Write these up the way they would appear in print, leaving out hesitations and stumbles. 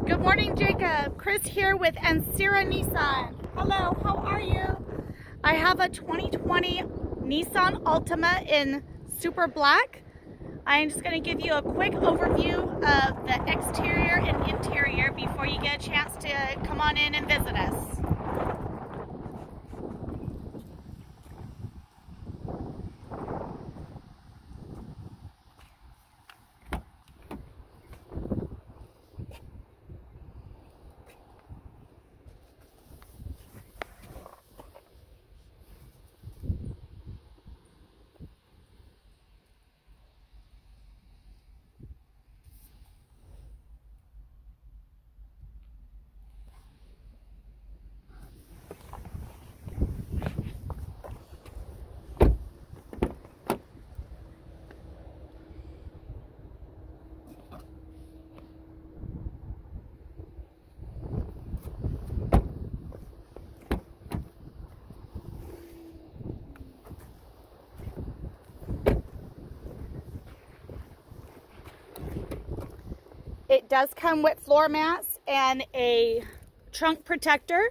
Good morning, Jacob. Chris here with Ansira Nissan. Hello, how are you? I have a 2020 Nissan Altima in super black. I'm just going to give you a quick overview of the exterior and interior before you get a chance to come on in and visit us. It does come with floor mats and a trunk protector.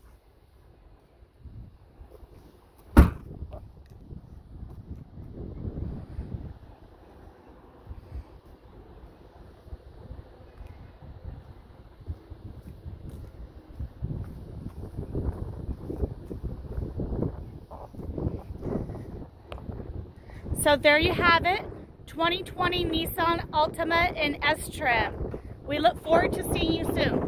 So there you have it, 2020 Nissan Altima in S trim. We look forward to seeing you soon.